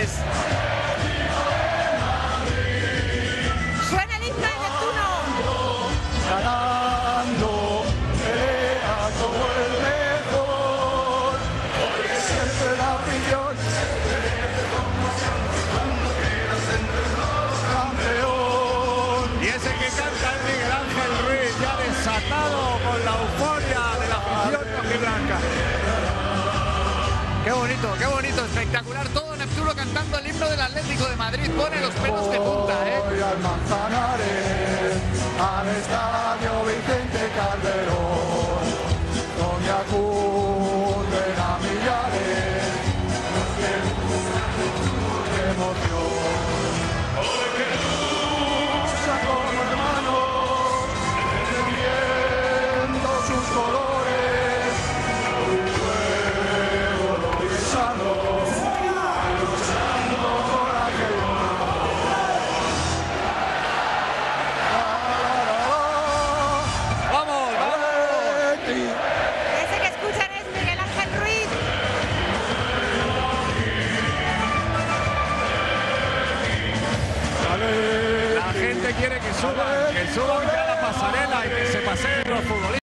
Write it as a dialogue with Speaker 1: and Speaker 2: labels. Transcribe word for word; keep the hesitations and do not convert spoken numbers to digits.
Speaker 1: Madrid.
Speaker 2: Suena el himno de Neptuno.
Speaker 3: Ganando, pelea como el mejor, porque siempre la opinión, campeón.
Speaker 1: Y ese que canta es Miguel Ángel Ruiz, ya desatado con la euforia de la afición rojiblanca. Qué bonito, qué bonito, espectacular. Todo Neptuno cantando el himno del Atlético de Madrid. Pone los pelos de punta, ¿eh?
Speaker 3: Voy al Manzanares, al estadio Vicente Calderón, donde acuden a millares. ¡Qué emoción! Saco hermanos, defendiendo sus colores, un pueblo luchando, luchando por aquel
Speaker 1: ¡Vamos, vamos!
Speaker 2: Ese que escuchan es Miguel Ángel Ruiz.
Speaker 1: La gente quiere que suban, que suban ya la pasarela y que se paseen los futbolistas.